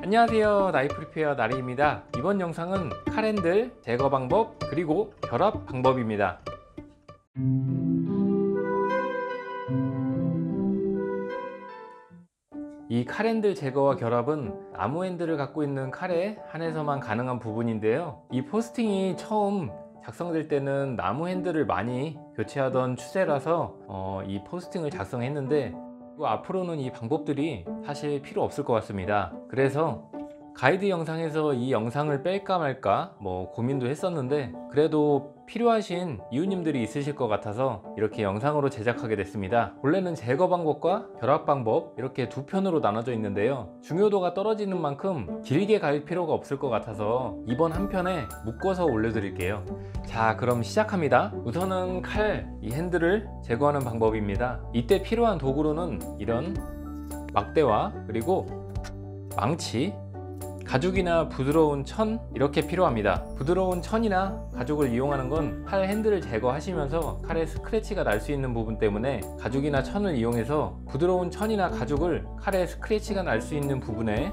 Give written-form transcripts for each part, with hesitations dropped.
안녕하세요, 나이프 리페어 나리입니다. 이번 영상은 칼 핸들 제거 방법 그리고 결합 방법입니다. 이 칼 핸들 제거와 결합은 나무 핸들을 갖고 있는 칼에 한해서만 가능한 부분인데요, 이 포스팅이 처음 작성될 때는 나무 핸들을 많이 교체하던 추세라서 이 포스팅을 작성했는데, 앞으로는 이 방법들이 사실 필요 없을 것 같습니다. 그래서 가이드 영상에서 이 영상을 뺄까 말까 고민도 했었는데, 그래도 필요하신 이웃님들이 있으실 것 같아서 이렇게 영상으로 제작하게 됐습니다. 원래는 제거 방법과 결합 방법 이렇게 두 편으로 나눠져 있는데요, 중요도가 떨어지는 만큼 길게 갈 필요가 없을 것 같아서 이번 한 편에 묶어서 올려드릴게요. 자, 그럼 시작합니다. 우선은 이 핸들을 제거하는 방법입니다. 이때 필요한 도구로는 이런 막대와 그리고 망치, 가죽이나 부드러운 천 이렇게 필요합니다. 부드러운 천이나 가죽을 이용하는 건 칼 핸들을 제거하시면서 칼에 스크래치가 날 수 있는 부분 때문에 가죽이나 천을 이용해서 부드러운 천이나 가죽을 칼에 스크래치가 날 수 있는 부분에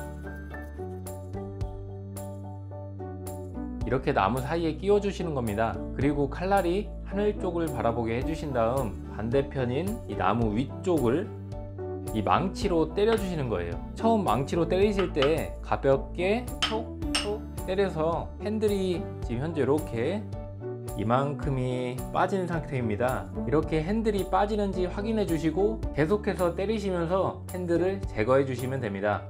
이렇게 나무 사이에 끼워 주시는 겁니다. 그리고 칼날이 하늘 쪽을 바라보게 해주신 다음 반대편인 이 나무 위쪽을 이 망치로 때려 주시는 거예요. 처음 망치로 때리실 때 가볍게 톡톡 때려서 핸들이 지금 현재 이렇게 이만큼이 빠진 상태입니다. 이렇게 핸들이 빠지는지 확인해 주시고 계속해서 때리시면서 핸들을 제거해 주시면 됩니다.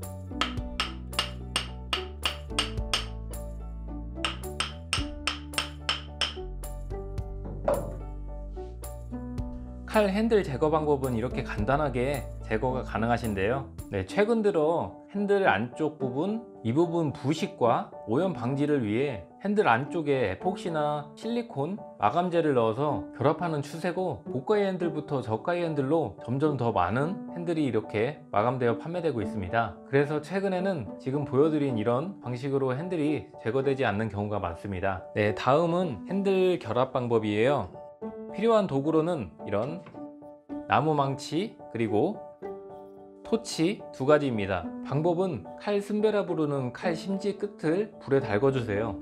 칼 핸들 제거 방법은 이렇게 간단하게 제거가 가능하신데요, 최근 들어 핸들 안쪽 부분, 이 부분 부식과 오염 방지를 위해 핸들 안쪽에 에폭시나 실리콘, 마감재를 넣어서 결합하는 추세고, 고가의 핸들부터 저가의 핸들로 점점 더 많은 핸들이 이렇게 마감되어 판매되고 있습니다. 그래서 최근에는 지금 보여드린 이런 방식으로 핸들이 제거되지 않는 경우가 많습니다. 다음은 핸들 결합 방법이에요. 필요한 도구로는 이런 나무 망치 그리고 토치 두 가지입니다. 방법은 칼 승배라 부르는 칼 심지 끝을 불에 달궈 주세요.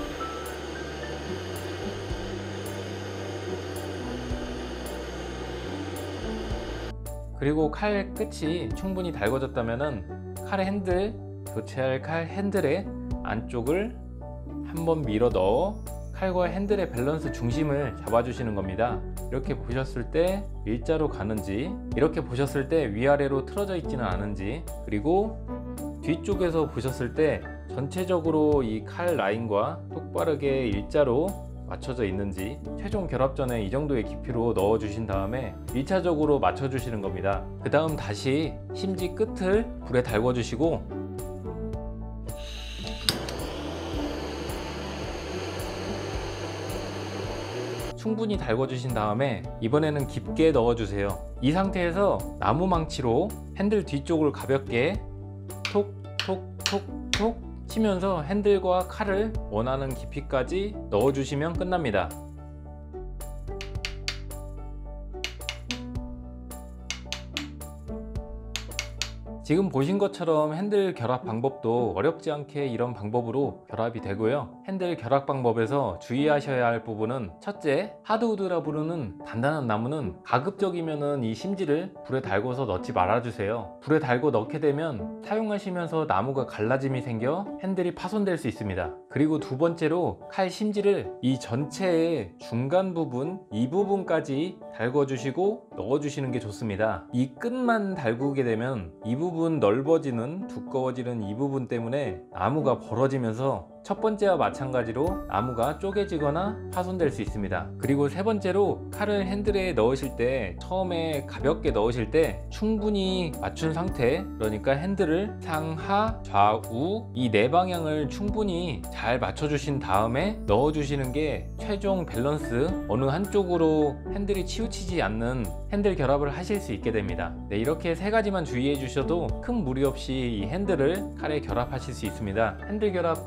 그리고 칼 끝이 충분히 달궈졌다면 칼 핸들, 교체할 칼 핸들의 안쪽을 한번 밀어 넣어 칼과 핸들의 밸런스 중심을 잡아주시는 겁니다. 이렇게 보셨을 때 일자로 가는지, 이렇게 보셨을 때 위아래로 틀어져 있지는 않은지, 그리고 뒤쪽에서 보셨을 때 전체적으로 이 칼 라인과 똑바르게 일자로 맞춰져 있는지, 최종 결합 전에 이 정도의 깊이로 넣어 주신 다음에 1차적으로 맞춰 주시는 겁니다. 그 다음 다시 심지 끝을 불에 달궈 주시고, 충분히 달궈 주신 다음에 이번에는 깊게 넣어 주세요. 이 상태에서 나무 망치로 핸들 뒤쪽을 가볍게 톡톡톡톡 치면서 핸들과 칼을 원하는 깊이까지 넣어 주시면 끝납니다. 지금 보신 것처럼 핸들 결합 방법도 어렵지 않게 이런 방법으로 결합이 되고요, 핸들 결합 방법에서 주의하셔야 할 부분은, 첫째, 하드우드라 부르는 단단한 나무는 가급적이면 이 심지를 불에 달궈서 넣지 말아주세요. 불에 달궈 넣게 되면 사용하시면서 나무가 갈라짐이 생겨 핸들이 파손될 수 있습니다. 그리고 두 번째로 칼 심지를 이 전체의 중간 부분, 이 부분까지 달궈 주시고 넣어 주시는 게 좋습니다. 이 끝만 달구게 되면 이 부분 넓어지는, 두꺼워지는 이 부분 때문에 나무가 벌어지면서 첫 번째와 마찬가지로 나무가 쪼개지거나 파손될 수 있습니다. 그리고 세 번째로, 칼을 핸들에 넣으실 때 처음에 가볍게 넣으실 때 충분히 맞춘 상태, 그러니까 핸들을 상하 좌우 이 네 방향을 충분히 잘 맞춰 주신 다음에 넣어 주시는 게 최종 밸런스, 어느 한쪽으로 핸들이 치우치지 않는 핸들 결합을 하실 수 있게 됩니다. 이렇게 세 가지만 주의해 주셔도 큰 무리 없이 이 핸들을 칼에 결합하실 수 있습니다. 핸들 결합 그리고 제거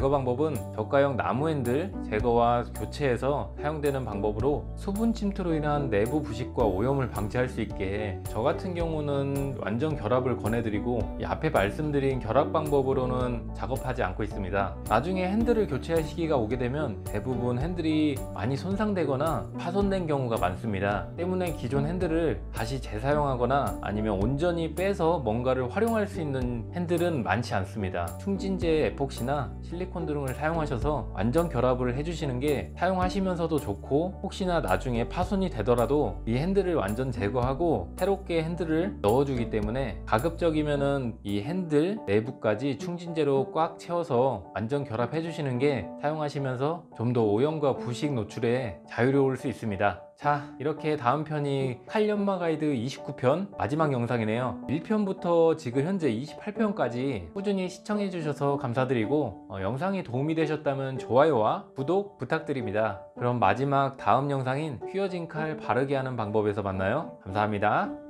제거 방법은 저가형 나무 핸들 제거와 교체해서 사용되는 방법으로 수분 침투로 인한 내부 부식과 오염을 방지할 수 있게, 저 같은 경우는 완전 결합을 권해드리고 이 앞에 말씀드린 결합 방법으로는 작업하지 않고 있습니다. 나중에 핸들을 교체할 시기가 오게 되면 대부분 핸들이 많이 손상되거나 파손된 경우가 많습니다. 때문에 기존 핸들을 다시 재사용하거나 아니면 온전히 빼서 뭔가를 활용할 수 있는 핸들은 많지 않습니다. 충진제 에폭시나 실리콘 등을 사용하셔서 완전 결합을 해주시는 게 사용하시면서도 좋고, 혹시나 나중에 파손이 되더라도 이 핸들을 완전 제거하고 새롭게 핸들을 넣어주기 때문에 가급적이면은 이 핸들 내부까지 충진제로 꽉 채워서 완전 결합해 주시는 게 사용하시면서 좀 더 오염과 부식 노출에 자유로울 수 있습니다. 자, 이렇게 다음 편이 칼 연마 가이드 29편 마지막 영상이네요. 1편부터 지금 현재 28편까지 꾸준히 시청해 주셔서 감사드리고, 영상이 도움이 되셨다면 좋아요와 구독 부탁드립니다. 그럼 마지막 다음 영상인 휘어진 칼 바르게 하는 방법에서 만나요. 감사합니다.